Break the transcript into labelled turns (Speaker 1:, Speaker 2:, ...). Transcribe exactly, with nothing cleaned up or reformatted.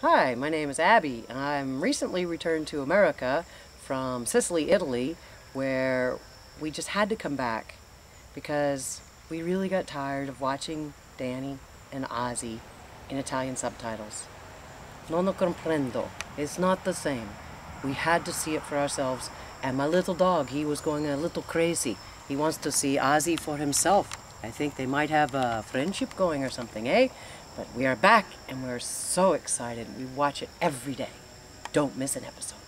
Speaker 1: Hi, my name is Abby. I'm recently returned to America from Sicily, Italy, where we just had to come back because we really got tired of watching Danny and Ozzie in Italian subtitles. Non lo comprendo. It's not the same. We had to see it for ourselves. And my little dog, he was going a little crazy. He wants to see Ozzie for himself. I think they might have a friendship going or something, eh? But we are back, and we're so excited. We watch it every day. Don't miss an episode.